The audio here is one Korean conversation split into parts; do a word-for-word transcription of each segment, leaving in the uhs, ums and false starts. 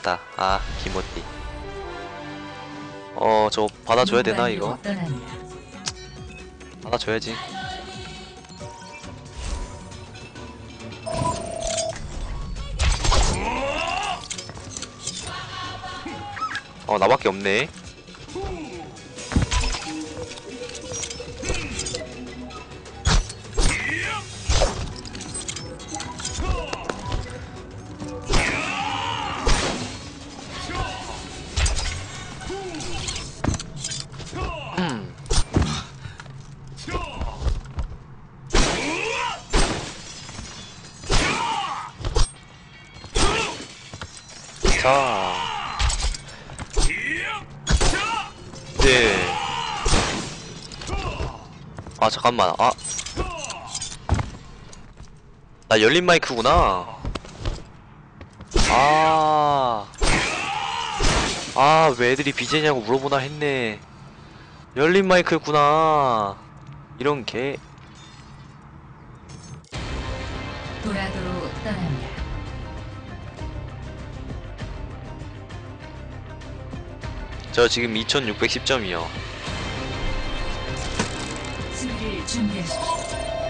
됐다. 아, 기모띠. 어, 저 받아줘야 되나 이거? 받아줘야지. 어, 나밖에 없네. 자, 네. 아 잠깐만. 아, 나 열린 마이크구나. 아, 아, 왜 애들이 비제냐고 물어보나 했네. 열린 마이크였구나. 이런 개. 도라도로 떠납니다. 저 지금 이천육백십 점이요. 수비를 준비하십시오.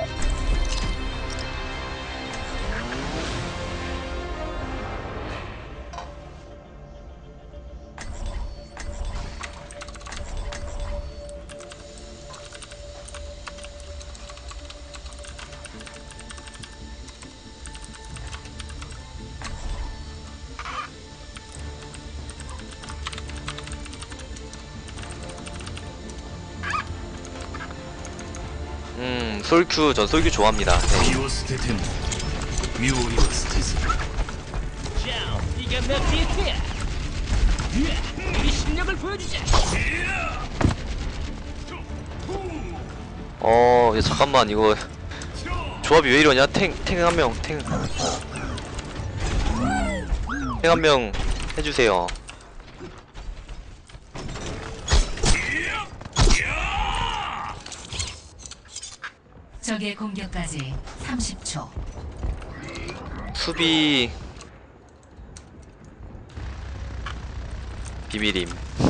음, 솔큐, 전 솔큐 좋아합니다. 네. 어, 야, 잠깐만, 이거 조합이 왜 이러냐? 탱, 탱 한 명, 탱, 탱 한 명 해주세요. 적의 공격까지 삼십 초. 수비 비밀임.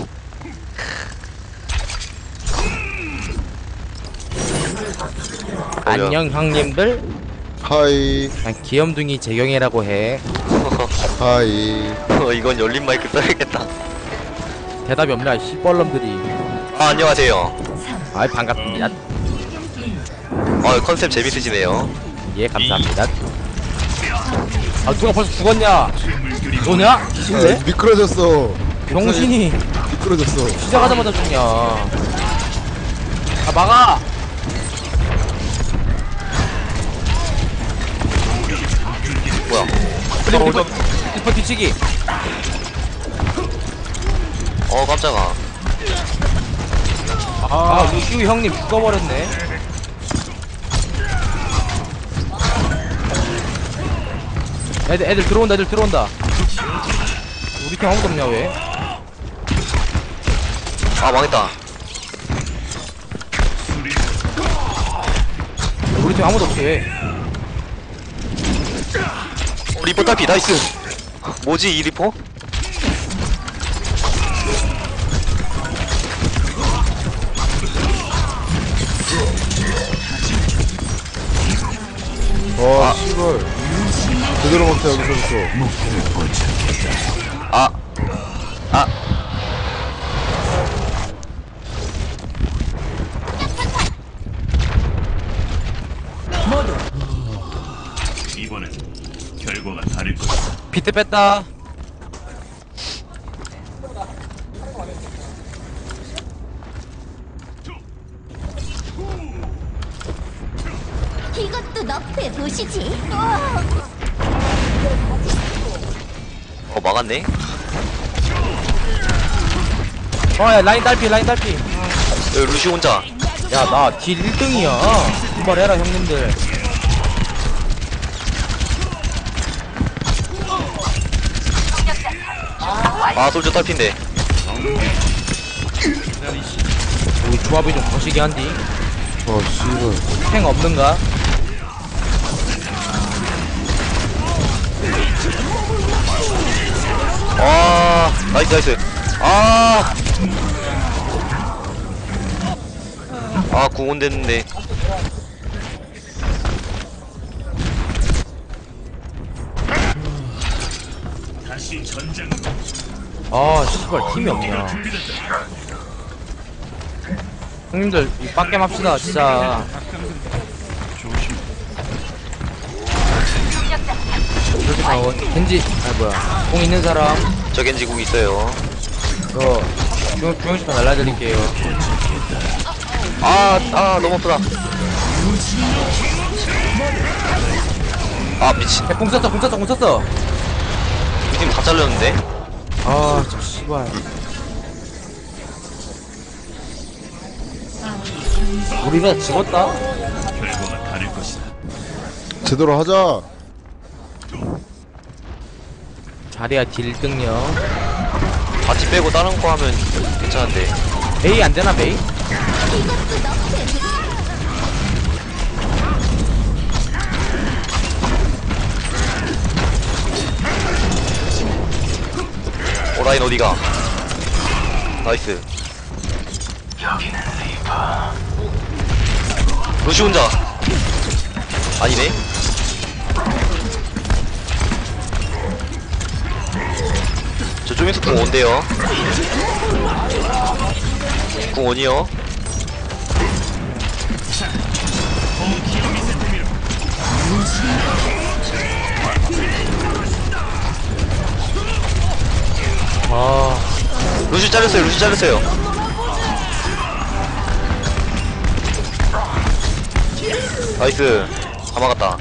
안녕 형님들. 하이 난 귀염둥이 재경이라고 해. 하이. 어, 이건 열린 마이크 써야겠다. 대답이 없냐 씨벌놈들이. 아, 안녕하세요. 아이 반갑습니다. 어, 컨셉 재밌으시네요. 예 감사합니다. 아 누가 벌써 죽었냐? 너냐? 기신데? 아, 미끄러졌어. 병신이 미끄러졌어. 시작하자마자 죽냐? 아 막아! 뭐야? 플립 리퍼 리퍼 뒤치기. 어, 깜짝아. 아 루시우 형님 죽어버렸네. 애들 애들 들어온다 애들 들어온다. 우리 팀 아무도 없냐 왜? 아, 망했다. 우리 팀 아무도 없지 왜? 어, 리퍼 탈피, 나이스. 뭐지, 이 리퍼? 와, 씨발. 제대로 먹자, 여기서부터. 아, 아. 이번엔 결과가 다를 것이다. 비트 뺐다. 이것도 너프해 보시지. 어, 막았네. 어야 라인 딸피 라인 딸피. 여기 루시 혼자. 야 나 딜 일 등이야. 분발해라 형님들. 아, 솔저 탈피인데. 우리 조합이 좀 거시기 한디. 아, 씨발. 탱 없는가? 아, 나이스 나이스. 아. 아 궁원 됐는데. 다시 전장. 아 씨발 팀이 없냐. 형님들 이 빡겜 합시다 진짜. 이렇게 다 원- 겐지 아 뭐야 공 있는 사람 저 겐지 궁 있어요. 저 중, 중형시판 날라드릴게요. 아, 아, 너무 아프다. 아, 미친. 야, 공 썼어 공 썼어 공 썼어. 이 팀 다 잘렸는데? 아 저 씨발 우리가 죽었다. 결과가 다를 것이다. 제대로 하자. 자리야 딜등요. 바티 빼고 다른 거 하면 괜찮은데. 메이 안되나 메이? 오라인 어디가? 나이스. 루시 혼자. 아니네. 저 좀 있어 궁 온대요. 궁 온이요. 아 루시 잘렸어요. 루시 잘렸어요. 나이스. 다 막았다.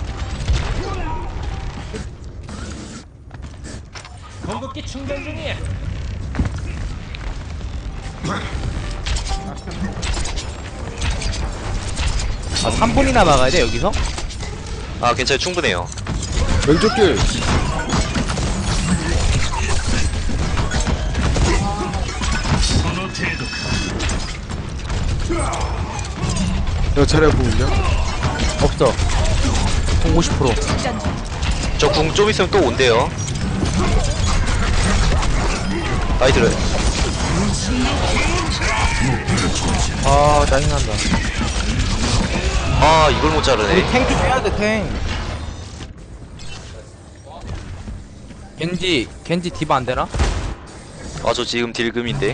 공급기 충전 중이야. 아 삼 분이나 막아야 돼 여기서? 아 괜찮아요. 충분해요. 왼쪽 길. 선호태도 야, 차례 보고 있냐? 없어. 공 오십 퍼센트. 저 궁 좀 있으면 또 온대요. 나이스를. 아 짜증난다. 아 이걸 못 우리 자르네. 탱 좀 해야 돼 탱. 겐지 겐지 디바 안 되나? 아 저 지금 딜금인데.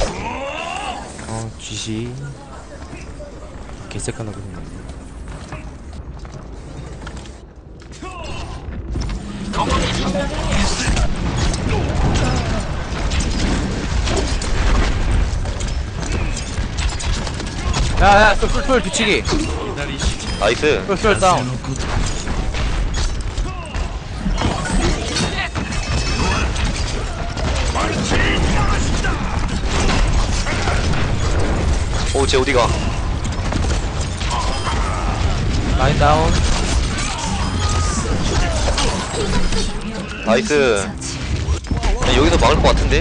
어 쥐시. 개새끼나 그러네. 야야 쏠쏠쏠 뒤치기. 나이스. 쏠쏠 다운. 오, 쟤 어디가? 라인 다운. 나이스. 그냥 여기서 막을 것 같은데?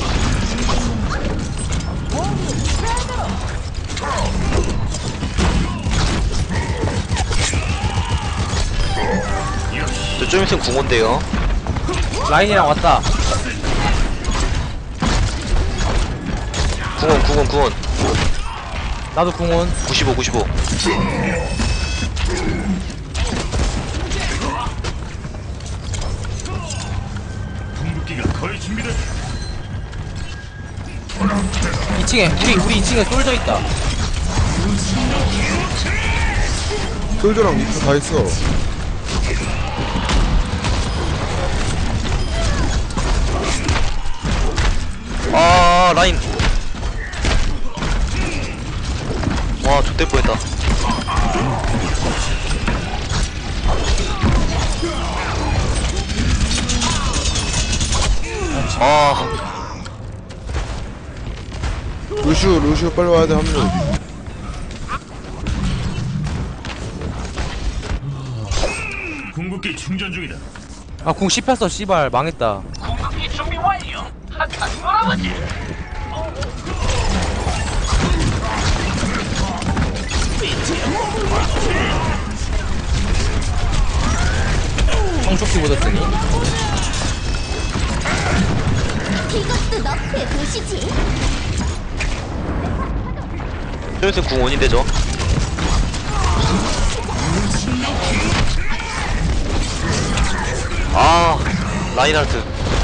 저 좀 있으면 궁온데요. 라인이랑 왔다. 궁원, 궁원, 궁원. 나도 궁원. 구십오, 구십오. 궁극기가 거의 준비됐다. 이 층에 우리 우리 이 층에 쏠져 있다. 솔저랑 미프 다 있어. 아, 라인. 와, 좆될 뻔했다. 아, 루슈, 루슈 빨리 와야 돼, 한 명. 궁극기 충전 중이다. 아 궁 씹혔어 씨발 망했다. 청초키 묻었으니 이것도 너프에 보시지. 소연생 궁 원인데 저. 아 라인하르트.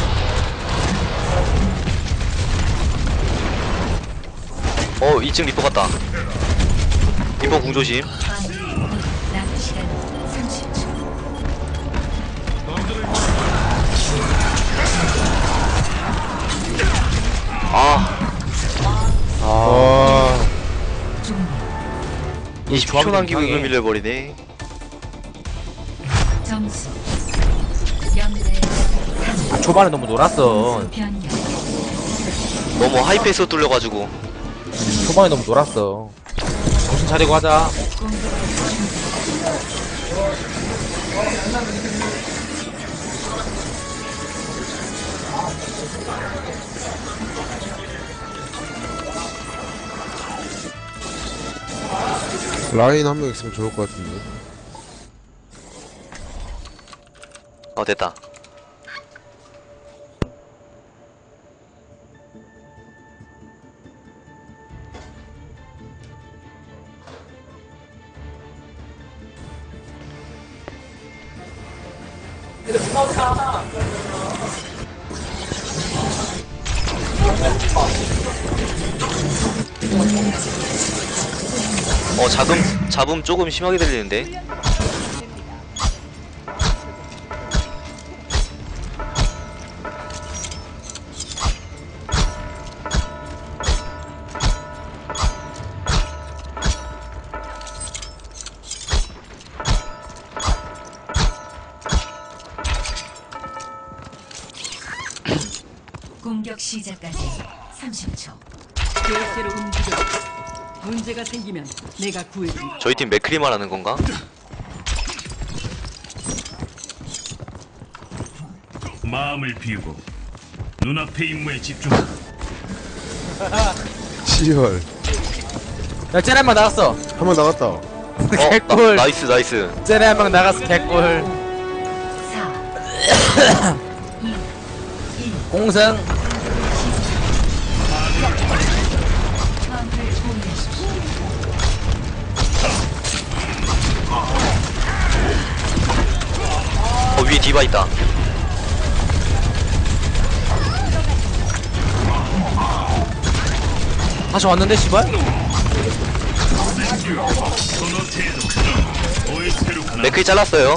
어 이 층 리퍼 같다. 리퍼 궁 조심. 남은 시간 삼십 초. 아 아, 종료. 이십 초 남기고 이걸 밀려버리네. 점수 영 대 삼. 아, 초반에 너무 놀았어. 변경. 너무 하이페이스로 뚫려가지고. 초반에 너무 놀았어. 정신 차리고 하자. 라인 한 명 있으면 좋을 것 같은데. 어 됐다. 어 잡음 잡음 조금 심하게 들리는데. 공격 시작까지 삼십 초. 계획대로 움직여. 문제가 생기면 내가 구해준다. 저희 팀 맥크리 말하는 건가? 마음을 비우고 눈앞의 임무에 집중하라. 시열. 야, 쟤네 한명 나갔어. 한 명 나갔다. 어 나, 개꿀. 나이스 나이스. 쟤네 한명 나갔어. 개꿀. 사. 공승. 화물을 공유하십시오. 어 위에 디바 있다. 다시 왔는데, 씨발? 선호태도 오에스테로 가나. 맥크리 잘랐어요.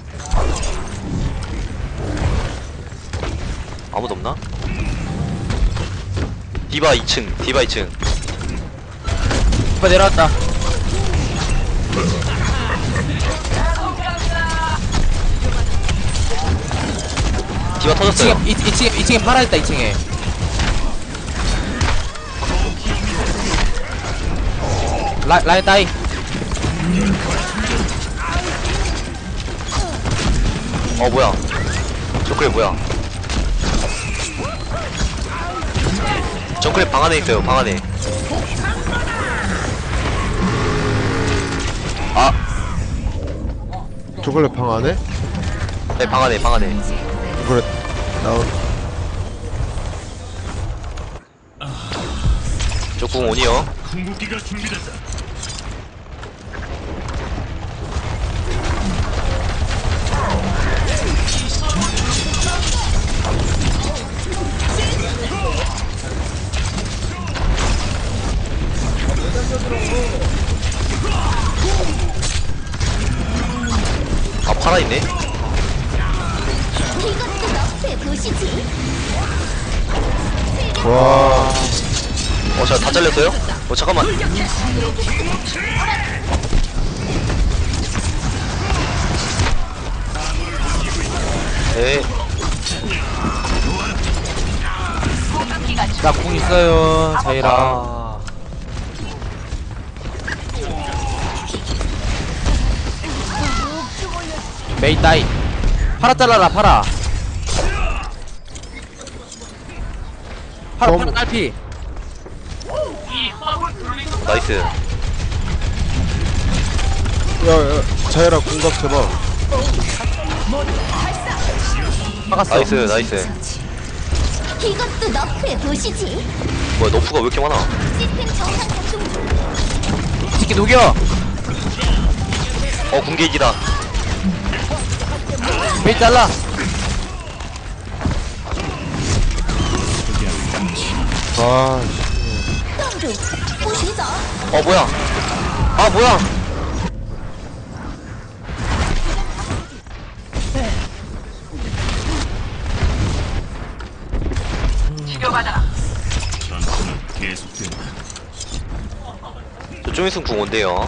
아무도 없나? 디바 이 층 디바 이 층. 씨발 내려왔다. 디바 터졌어요. 2층에, 2층에, 2층에 팔아있다, 이 층에. 라, 라인 따이. 어 뭐야 정크랩 뭐야. 정크랩 방 안에 있어요. 방 안에. 아 초콜릿 방 안에? 네 방 안에 방 안에. 초콜릿 나온. 조금 오니요. 궁극기가 준비됐다. 아 팔아있네. 이것도 너프에 보시지. 와, 어 자 다 잘렸어요? 어 잠깐만. 네. 나 공 있어요, 자이라. 아. 메이 따이. 팔아 잘라라, 팔아. 팔아, 팔아 딸피. 나이스. 야, 야, 자이라 공각 제발. 막았어. 나이스 나이스. 처치. 이것도 너프에 보시지. 뭐야 너프가 왜 이렇게 많아? 시스템 정상 작동 중. 이 새끼 녹여. 어 궁계기다. 메이 잘라. 아, 冻住，不许走。 어 뭐야? 아 뭐야? 전투는 계속된다. 저좀 있으면 궁 온대요.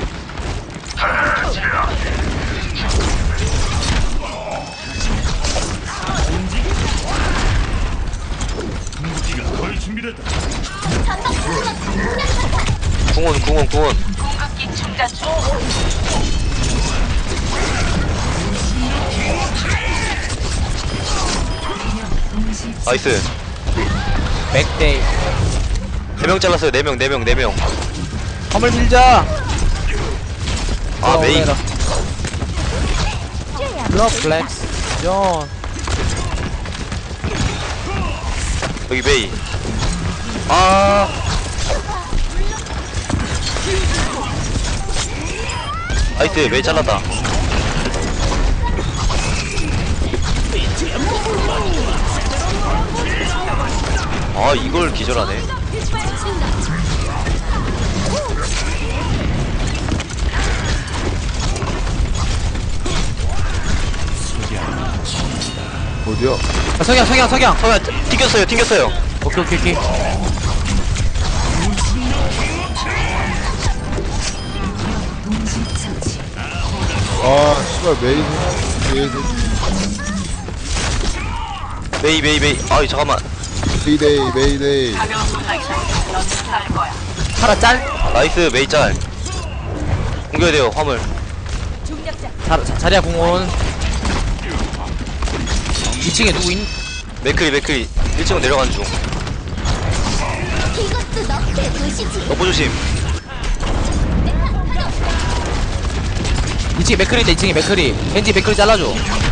무기가 거의 준비됐다. 궁원 궁원 궁원. 나이스. 백데이. 네 명 잘랐어요. 네 명 네 명 네 명. 화물 밀자. 아 메이. 블럭 플렉스. 존. 여기 메이. 아. 나이스 메이 잘랐다. 아 이걸 기절하네. 어디야? 아, 석양 석양 석양. 서야 튕겼어요 튕겼어요. 오케이 오케이 오케이. 아, 씨발, 메인. 메인. 메이 메이 메이. 아이 잠깐만. 메이데이, 메이데이. 파라 짤. 나이스 메이 짤. 공격해야 돼요 화물. 자, 자, 자리야 공원. 이 층에 누구 있? 맥크리 맥크리 일 층으로 내려가는 중. 이것도 너프에 보시지. 너프 조심. 이 층에 맥크리인데 이 층에 맥크리. 겐지 맥크리 잘라줘.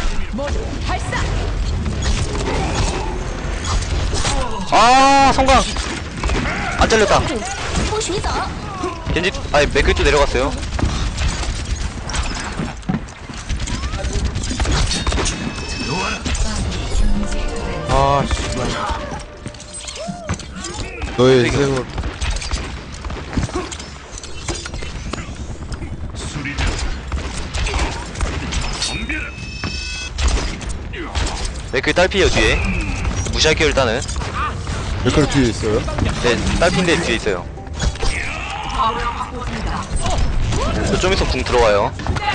아 성광. 안 잘렸다. 不许走。 겐지 아니 맥크리 또 내려갔어요. 아, 씨발. 너의 희생을. 수리자. 덤벼라. 맥크리 딸피에요 뒤에. 무시할게요 일단은. 맥컬 뒤에 있어요? 네 딸피인데 뒤에 있어요. 저 좀 있으면 궁 들어와요.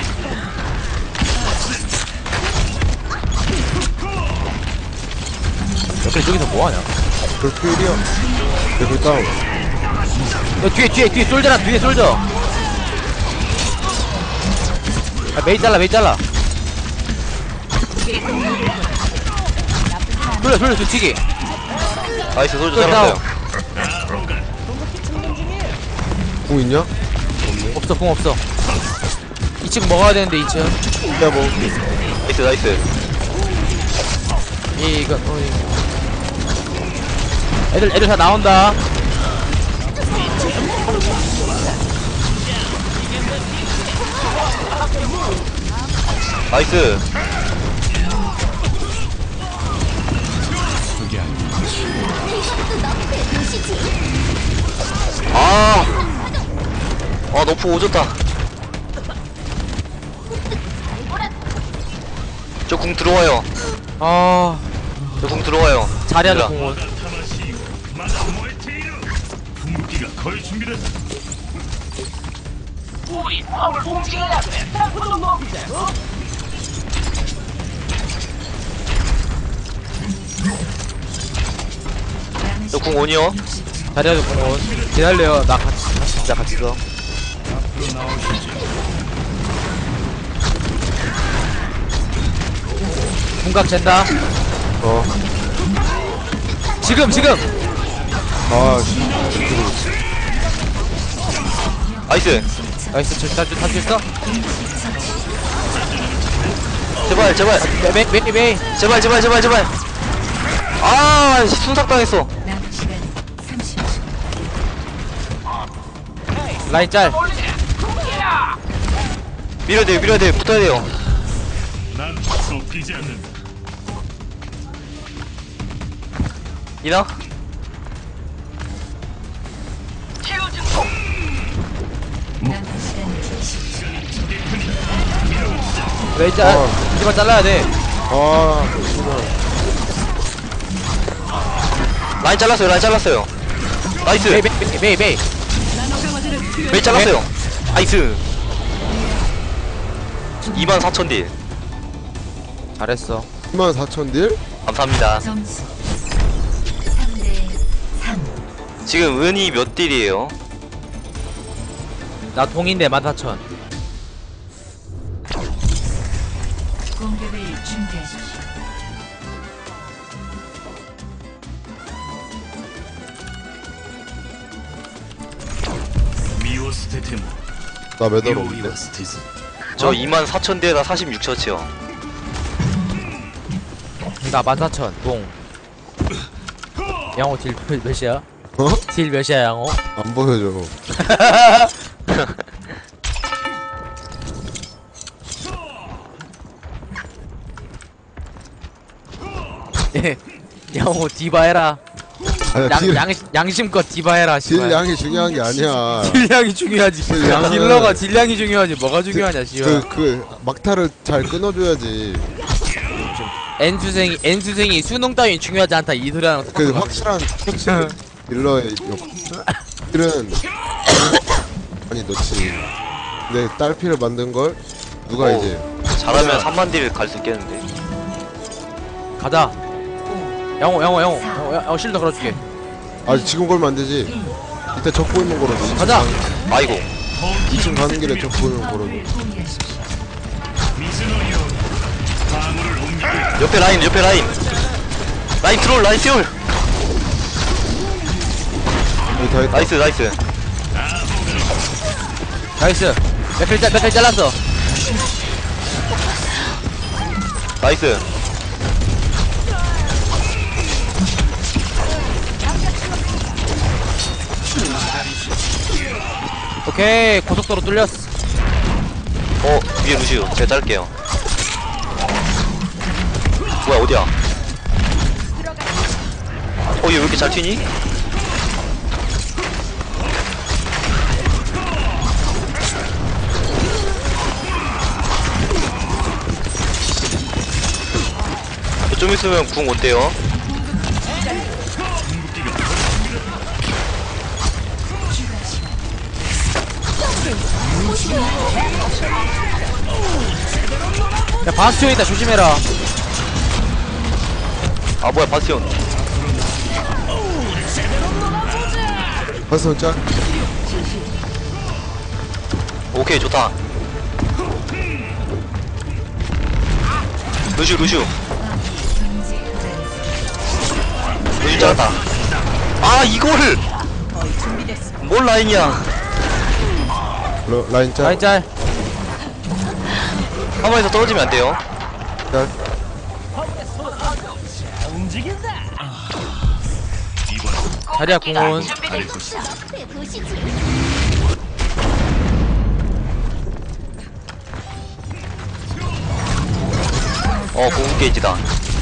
맥크리 저기서 뭐하냐? 그 필이야. 맥컬 다운. 야, 뒤에 뒤에 뒤에 솔져라 뒤에 솔져. 아 메이 잘라 메이 잘라. 돌려 돌려 뒤치기. 나이스 소주 또 잘랐어요. 공 있냐? 없어 공 없어. 이 층 먹어야 되는데 이 층. 야, 뭐. 나이스 나이스. 이 이거 어, 이거. 애들 애들 다 나온다. 나이스. 이것도 너프에 보시지. 아. 아 너프 오졌다. 저 궁 들어와요. 아 저 궁 들어와요. 자리하자 얘들아. 공원. 무기가 거의 준비됐다. 저 궁 온이요. 자리하자 공원. 기다려요. 나 같이 같이 진짜 같이 써. 궁각 잰다. 어. 지금 지금. 아, 씨. 나이스. 나이스 탈출 탈출했어? 제발 제발 메이 메이 메이. 제발 제발 제발 제발. 아, 순삭당했어. 남은 시간 삼십 초. 라인 짤. 밀어야 돼요, 밀어야 돼요, 붙어야 돼요. 난 쫓기지 않는다. 이나? 남은 시간 이십 초. 라인 짤. 어. 이제만 잘라야 돼. 아 씨발. 라인 잘랐어요, 라인 잘랐어요. 나이스. 메이 메이 메이 메이. 메이 잘랐어요. 나이스. 이만 사천 딜. 잘했어. 이만 사천 딜? 감사합니다. 점수 삼 대 삼. 지금 은이 몇 딜이에요? 나 동인데 만 사천. 공격을 준비하십시오. 미오스테테모 나 매달 없는데. 요이와스테즈. 저 이만 사천 딜에다 사십육 처치요. 나 만 사천. 동. 양호 딜 몇- 몇이야? 어? 딜 몇이야 양호? 안 보여줘. 양호 디바 해라. 아니 양, 딜, 양, 양심껏 디바 해라. 딜 씨발. 양이 중요한 게 아니야. 딜량이 중요하지. 딜 양은- 딜러가 딜량이 중요하지. 뭐가 중요하냐 씨발. 그, 그 막타를 잘 끊어줘야지. N수생이 N수생이 수능 따윈 중요하지 않다 이 소리랑 그 똑같은 거. 확실한 확실한 딜러의 역. 딜은 많이 넣지. 근데 딸피를 만든 걸 누가 오. 이제 잘하면 삼만 딜 갈 수 있겠는데. 가자. 양호 양호 양호 양호, 양호 실드 걸어줄게. 아 지금 걸면 안 되지. 이따 적고 있는 거로. 가자. 아이고. 이 층 가는 길에 적고 있는 거로. 공개하십시오. 미즈노요 방울을 옮기고 있다. 옆에 라인, 옆에 라인. 라인 트롤, 라인 트롤. 여기 다 있다. 나이스, 나이스. 나이스. 몇킬 짤, 몇킬 잘랐어. 나이스. 오케이 고속도로 뚫렸어. 어, 위에 루시우. 제가 자를게요. 뭐야, 어디야? 어, 얘 왜 이렇게 잘 튀니? 좀 있으면 궁 어때요? 야 바스티온 있다 조심해라. 아, 뭐야, 바스티온. 봤어 짤. 오케이, 좋다. 루슈, 루슈. 루슈 잘랐다. 아, 이거를! 뭘 라인이야. 러, 라인 짤. 라인 짤. 가만히서 떨어지면 안 돼요. 짤. 자리야 궁은. 被不是己 어, 고급 게이지다.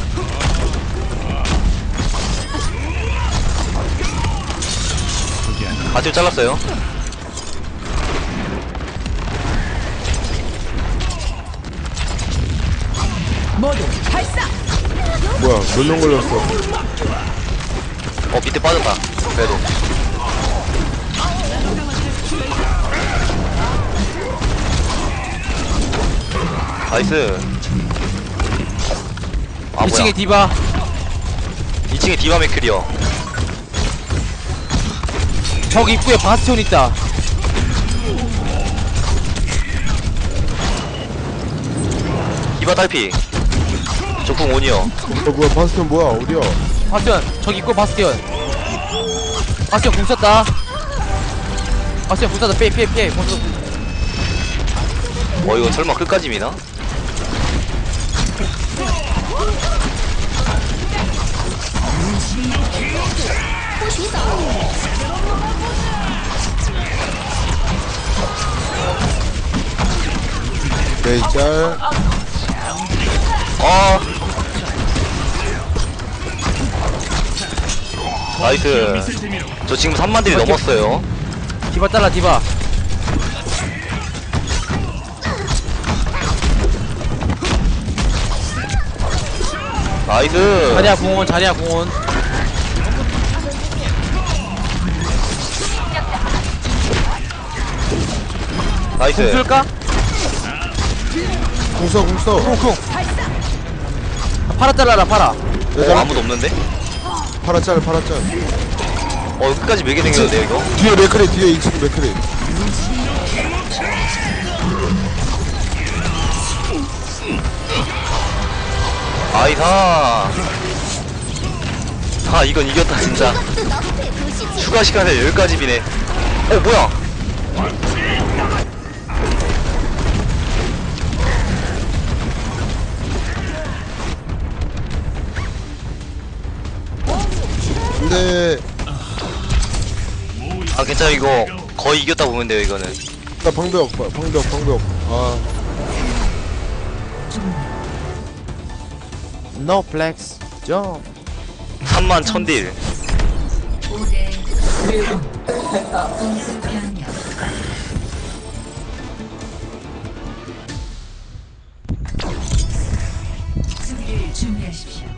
바티오 잘랐어요. 뭐야 몇 명 걸렸어. 어, 밑에 빠졌다. 그래도. 나이스. 아, 이 층에 뭐야. 디바. 이 층에 디바 맥클이요. 적 입구에 바스티온 있다. 디바 딸피. 적궁 온이요. 어 뭐야 바스턴 뭐야 어디야? 바스티온 적 입구에 바스티온. 바스티온 궁 썼다. 바스티온 궁 썼다. 피해 피해 피해. 궁 썼다. 어, 이거 설마 끝까지 미나? 不许走！ 메이 짤. 아 나이스. 시스템이로 저 지금 삼만 딜이 넘었어요. 디바 잘라 디바. 나이스. 자리야 공원 자리야 공원. 나이스. 공 쓸까? 궁서 궁서. 쿵쿵. 파라 잘라라 파라. 어, 아무도 없는데? 파라 짤 파라 짤. 어 끝까지 밀게 생겼는데 이거? 뒤에 맥크리 뒤에 이 친구 맥크리. 아이사. 아 이건 이겼다 진짜. 自挠配合系统， 추가 시간에 여기까지 비네. 어 뭐야? 근데 아 괜찮아 이거 거의 이겼다 보면 돼요 이거는. 나 방벽 봐, 방벽 방벽. 아 No flex. 점. 삼만 천 딜. 오 대 공수 변경. 수비를 준비하십시오.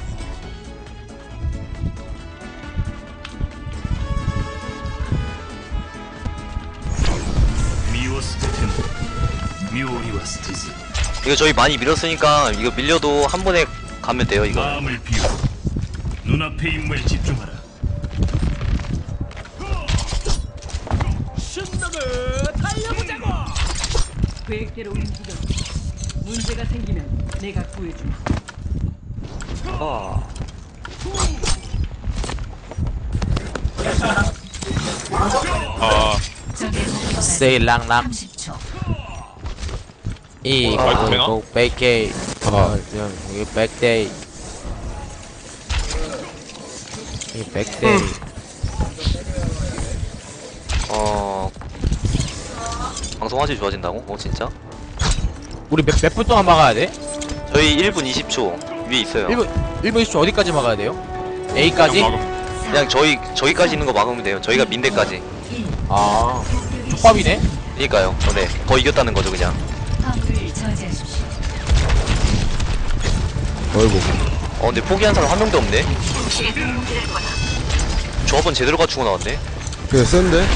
미워스테텐 묘리와스티즈 이거 저희 많이 밀었으니까 이거 밀려도 한 번에 가면 돼요 이거. 마음을 비우고 눈앞의 임무에 집중하라. 계획대로 움직여. 문제가 생기면 내가 구해준다. 아. 적의 공격을 Say 랑랑. 삼십 초. 이 아, 고 백케이. 아 여기 백데이. 이 백데이. 어. 방송 화질 좋아진다고? 어 진짜? 우리 몇 몇 분 동안 막아야 돼? 저희 일 분 이십 초 위에 있어요. 일 분 일 분 이십 초 어디까지 막아야 돼요? A까지? 그냥 저희 저기까지 있는 거 막으면 돼요. 저희가 민대까지. 아 족밥이네. 그니까요. 어, 네. 더 이겼다는 거죠 그냥. 화물을 저지하십시오. 어이구. 어 근데 포기한 사람 한 명도 없네. 조합은 제대로 갖추고 나왔네. 그냥 센데.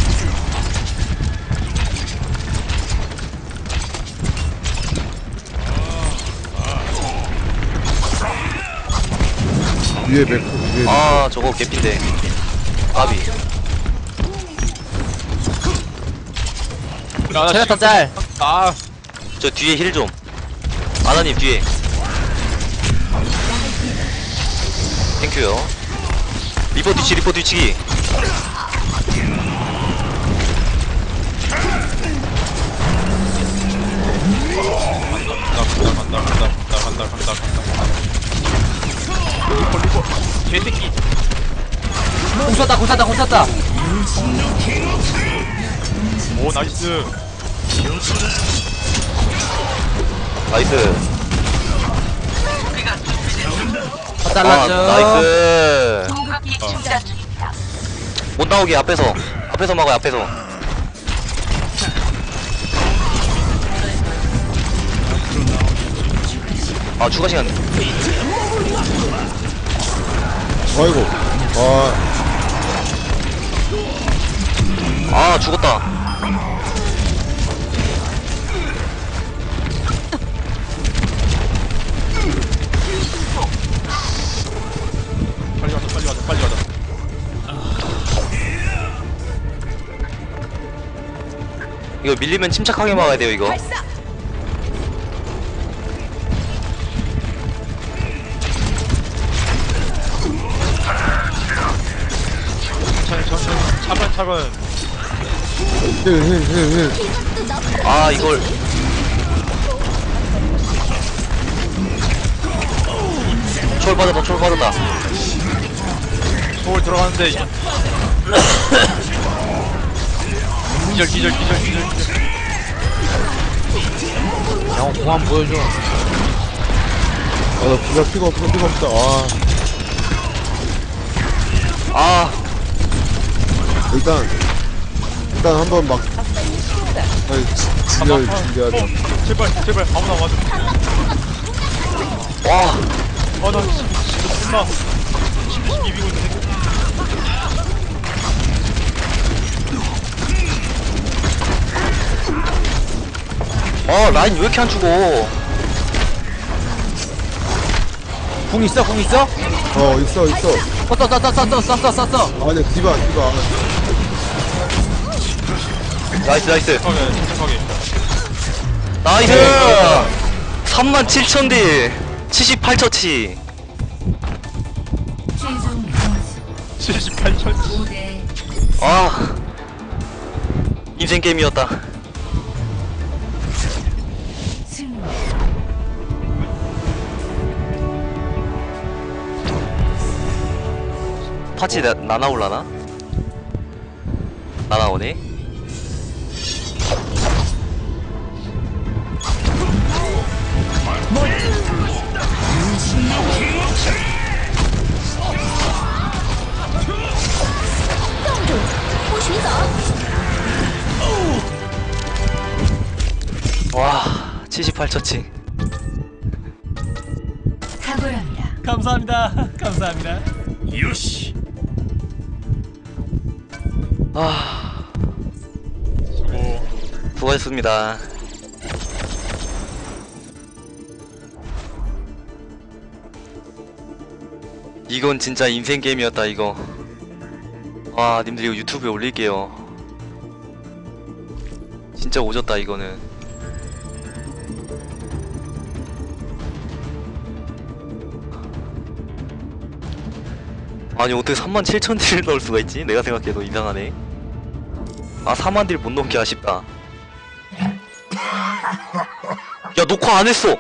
위에 맥 위에. 아 저거 개핀데. 까비. 제가 짤. 아 저 뒤에 힐 좀. 아나님 뒤에. 땡큐요. 리포 뒤치 리포 뒤치기. 공 쐈다 공 쐈다 공 쐈다. 오 나이스. 나이스. 다 아 잘랐죠. 나이스. 못 나오게 앞에서. 앞에서 막아요 앞에서. 아 추가 시간. 아이고. 아 아 죽었다. 빨리 가자 빨리 가자 빨리 가자. 이거 밀리면 침착하게 막아야 돼요 이거. 천천히 천천히 차근차근. 힐힐힐 힐. 아 이걸. 초월 받았다 초월 받았다. 서울 들어가는데 기절 기절 기절 기절 기절 형 공안 보여줘. 아나 피가 피가 없어 피가 없다. 아 아 일단 일단 한번 막 아니 지- 진열 준비하자. 제발 제발 아무나 와줘 와. 아나 진짜 존나 심심 비비고 있는데 어 라인 왜 이렇게 안 죽어? 궁 있어 궁 있어? 어 있어 있어. 써써써써써써써써. 아니야 디바 디바. 나이스 나이스 착하게 착하게 나이스. 삼만 칠천 딜 칠십팔 처치. 최종 점수 칠십팔 천 오 대 아 인생 게임이었다. 승리. 파치 나, 나 나올라나? 나 나오네. 와 칠십팔 처치. 탁월합니다. 감사합니다. 감사합니다. 요시. 아 수고 수고하셨습니다. 이건 진짜 인생 게임이었다 이거. 와 님들 이거 유튜브에 올릴게요. 진짜 오졌다 이거는. 아니 어떻게 삼만 칠천 딜을 넣을 수가 있지? 내가 생각해도 이상하네. 아 사만 딜 못 넘게 아쉽다. 야 녹화 안 했어.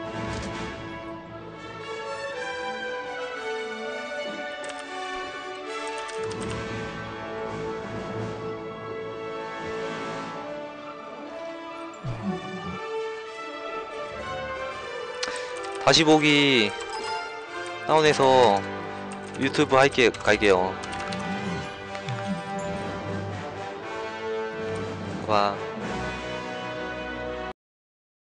다시 보기 다운해서 유튜브 할게 갈게요. 와.